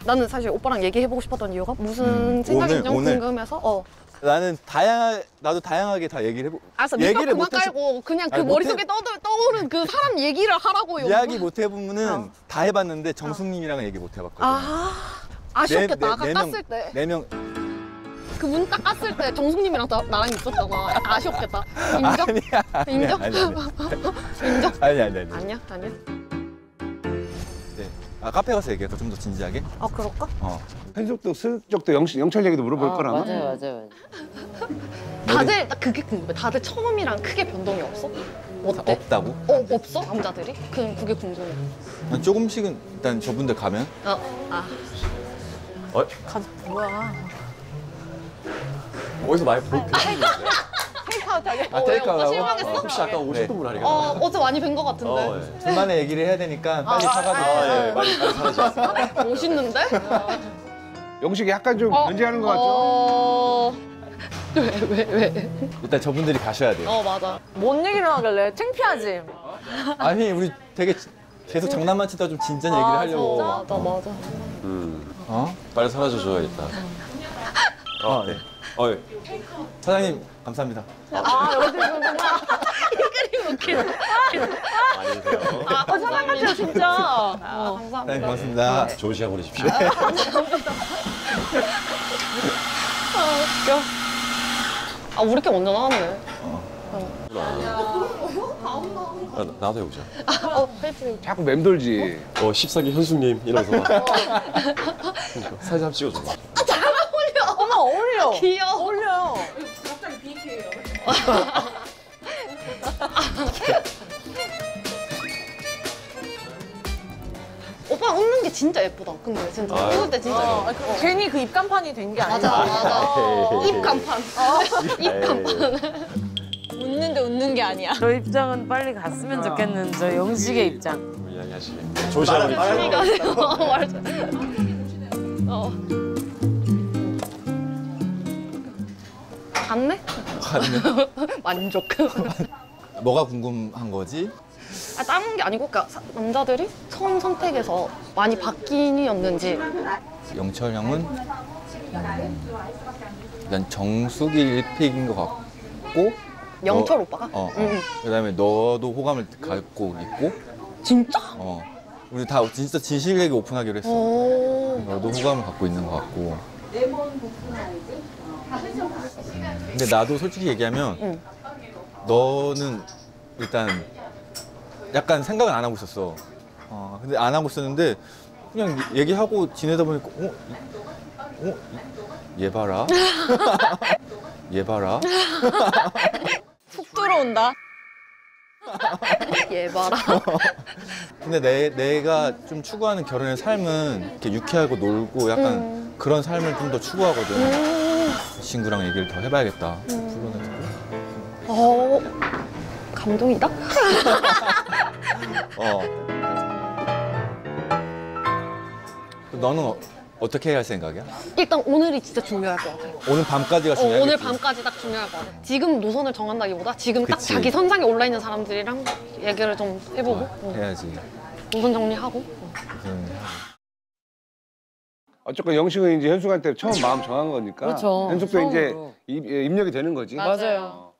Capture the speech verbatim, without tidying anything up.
나는 사실 오빠랑 얘기해보고 싶었던 이유가 무슨 음, 생각인지 좀 오늘, 궁금해서 어. 나는 다양 나도 다양하게 다 얘기를 해보. 알았어, 밑밥 그만 깔고 그냥 그 아니, 머릿속에 못해... 떠, 떠오른 그 사람 얘기를 하라고. 이야기 못 해보면은 어. 다 해봤는데 정숙님이랑은 얘기 못 해봤거든. 아, 아쉬웠겠다. 네, 아까 네, 깠을 때. 네 명. 그 문 딱 깠을 때 정숙님이랑 나, 나랑 있었잖아. 아쉬웠겠다. 인정? 아니야. 인정? 아니야. 아니야. 인정? 아니야. 아니야. 아니야? 아니야? 네. 아 카페 가서 얘기할까? 좀 더 진지하게? 아 그럴까? 어. 현숙도 슬쩍도 영, 영철 얘기도 물어볼 아, 거라나? 맞아요, 맞아요, 맞아요. 다들 나 그게 궁금해. 다들 처음이랑 크게 변동이 없어? 어때? 없다고? 어 없어? 남자들이? 그냥 그게 궁금해. 난 조금씩은 일단 저분들 가면. 어, 아. 어? 가, 뭐야. 어디서 많이 볼 테이크아웃 하게. 아 테이크아웃. 실망했어? 혹시 아까 오셨던 분 아니겠나? 어 어제 많이 뵌 거 같은데. 어, 예. 둘만의 얘기를 해야 되니까 빨리 사가지고. 아, 예, 빨리 빨리 사라졌어. 멋있는데? 영식이 약간 좀 어, 변제하는 것 같죠? 어... 왜, 왜, 왜? 일단 저분들이 가셔야 돼요. 어, 맞아. 뭔 얘기를 하길래? 창피하지? 아니 우리 되게 계속 장난만 치다가 좀 진짜 얘기를 아, 하려고. 진짜? 맞아, 맞아. 음, 어? 빨리 사라져줘야겠다. 어, 네. 어, 예. 사장님 감사합니다. 아, 여기 그렇구나. 그림 웃기다. 많이 드세요. 아, 사랑하죠, 진짜. 어. 사장님 감사합니다. 고맙습니다. 좋은 시간 보내십시오. 아, 우리께 먼저 나왔네. 아, 나도 해보자. 어, 페이트. 자꾸 맴돌지. 어, 십사기 현숙님 이러면서 막. 그러니까, 사진 한번 찍어줘. 어머, 어울려. 귀여워. 어울려요. 오빠 웃는 게 진짜 예쁘다. 근데 진짜 아유. 웃을 때 진짜 어, 예뻐. 그, 괜히 그 입간판이 된 게 맞아, 아니야. 맞아. 입 간판. 입 간판. 웃는데 웃는 게 아니야. 저 입장은 빨리 갔으면 좋겠는 저 영식의 입장. 이야기하시네. 좋은 시간 보내십시오. 어, 맞아. 어. 갔네? 갔네. 만족. 뭐가 궁금한 거지? 아, 다른 게 아니고, 그러니까 사- 남자들이 처음 선택에서 많이 바뀌었는지. 영철 형은 음, 일단 정숙이 일 픽인 것 같고. 영철 너- 오빠가? 어, 어. 응, 응. 그다음에 너도 호감을 갖고 있고. 진짜? 어. 우리 다 진짜 진실 얘기 오픈하기로 했어. 오. 너도 호감을 갖고 있는 것 같고. 음, 근데 나도 솔직히 얘기하면 응. 너는 일단 약간 생각은 안 하고 있었어. 어, 근데 안 하고 있었는데 그냥 얘기하고 지내다 보니까 어? 이- 어? 이- 얘 봐라. 얘 봐라. 툭 들어온다. 얘 봐라. 근데 내, 내가 좀 추구하는 결혼의 삶은 이렇게 유쾌하고 놀고 약간 음. 그런 삶을 좀 더 추구하거든. 음. 이 친구랑 얘기를 더 해봐야겠다. 불러내고. 어. 감동이다? 어. 너는 어, 어떻게 할 생각이야? 일단 오늘이 진짜 중요할 것 같아. 오늘 밤까지가 어, 중요하겠지? 오늘 밤까지 딱 중요할 것 같아. 지금 노선을 정한다기보다 지금 딱 그치. 자기 선상에 올라있는 사람들이랑 얘기를 좀 해보고 어. 해야지. 노선 정리하고. 음. 어쨌건 영식은 이제 현숙한테 처음 마음 정한 거니까. 그렇죠. 현숙도 이제 처음으로. 입, 입력이 되는 거지. 맞아요.